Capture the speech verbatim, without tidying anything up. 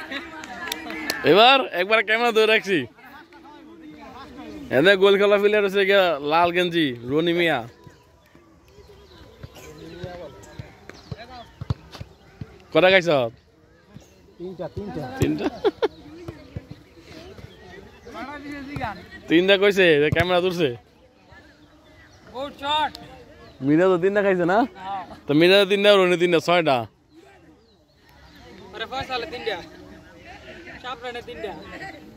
এবার একবার ক্যামেরা ধরে রাখছি এনে গোল খেলা প্লেয়ার হচ্ছে গিয়া লাল গেঞ্জি রনি মিয়া কটা খাইছ তিনটা তিনটা তিনটা তিনটা কইছে ক্যামেরা ধরছে মিনা তো তিনটা খাইছে না তো মিনা তো তিনটা রনি তিনটা ছয়টা তিনটা